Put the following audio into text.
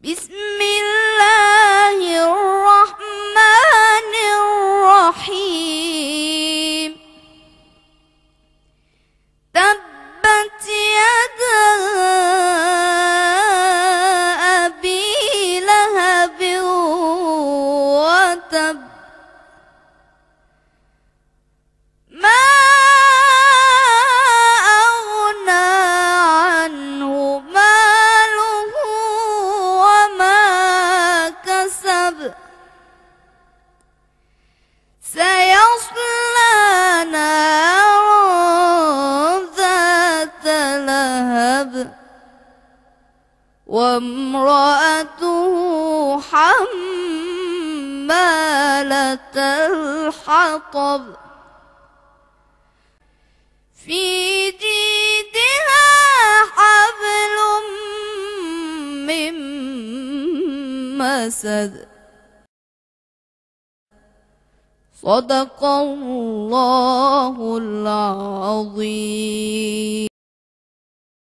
بسم الله الرحمن الرحيم. تبت يدا أبي لهب وتب. ما أغنى عنه ماله وما كسب. سيصلى نارا ذات لهب وامرأته حمالة الحطب في جيدها حبل من مسد. صدق الله العظيم.